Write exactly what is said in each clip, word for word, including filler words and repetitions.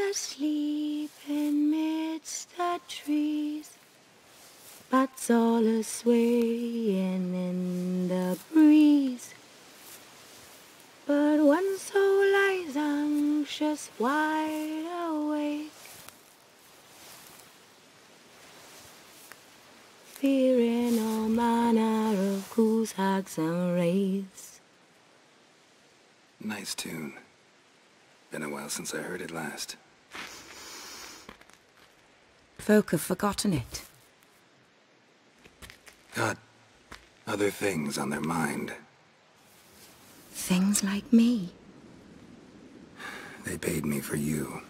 asleep amidst the trees, bats all a-swaying in the breeze. But one soul lies anxious, wide awake, fearing all manner of ghouls, hags, and wraiths. Nice tune. Been a while since I heard it last. Folk have forgotten it. Got other things on their mind. Things like me. They paid me for you.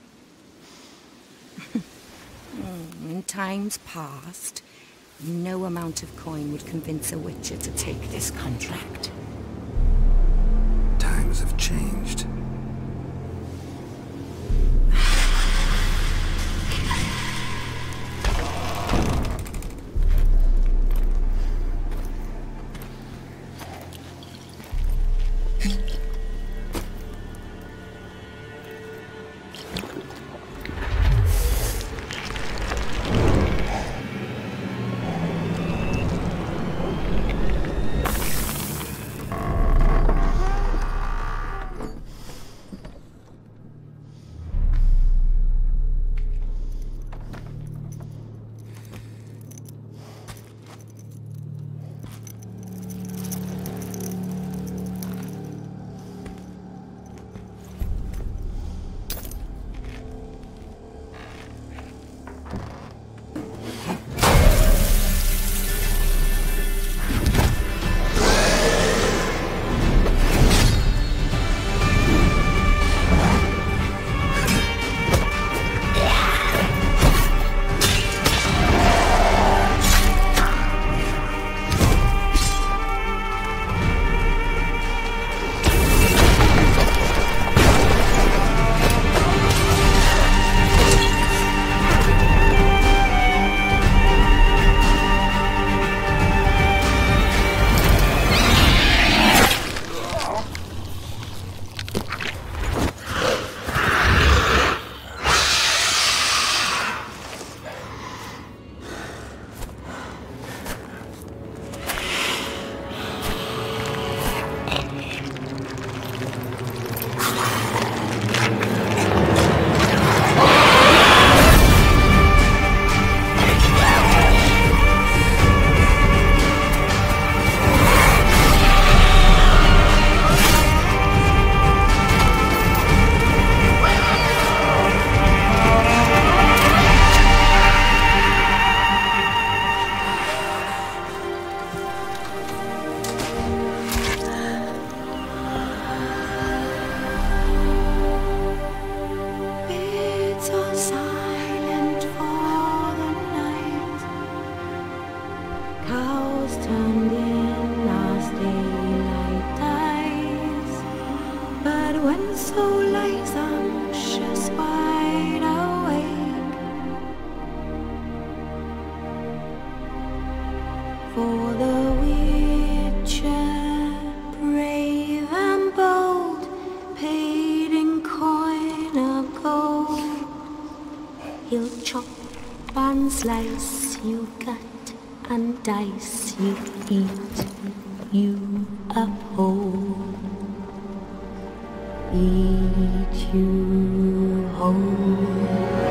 In times past, no amount of coin would convince a witcher to take this contract. Times have changed. For the witcher, brave and bold, paid in coin of gold. He'll chop and slice, you cut and dice, you eat, you uphold. Eat you whole.